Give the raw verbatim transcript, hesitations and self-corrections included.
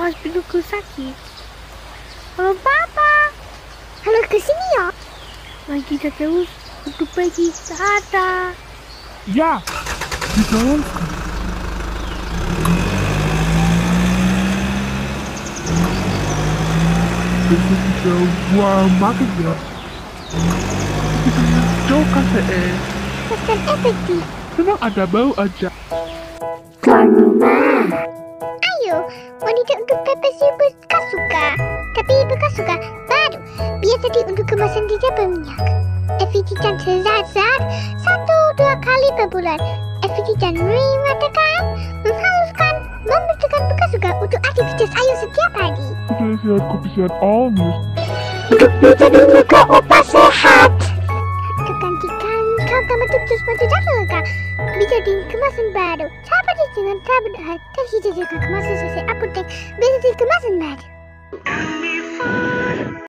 hospitalku sakit. Halo Papa. Halo, kesini ya. Mari kita terus untuk pergi ke atas. Ya, di dalam. Besok kita buang makan ya. Kita jauhkan P S. Pesan efektif. Memang ada bau aja. Tuan rumah. Ayo, wanita untuk pepes bekas suka. Tapi bekas suka baru. Biasa di untuk kemasan tidak berminyak. Efisien terlezat satu dua kali per bulan. Efisien mematakan, menghaluskan, membersihkan bekas suka untuk aktivitas ayu setiap hari. Udah sehat kopi sehat almus. Untuk Bietadine Luka obat sehat. Kegantikan kau gambar tutus madu dan Luka. Bietadine kemasan baru. Sahabat dengan tablet tersedia juga kemasan sesuai apotek. Bietadine kemasan baru.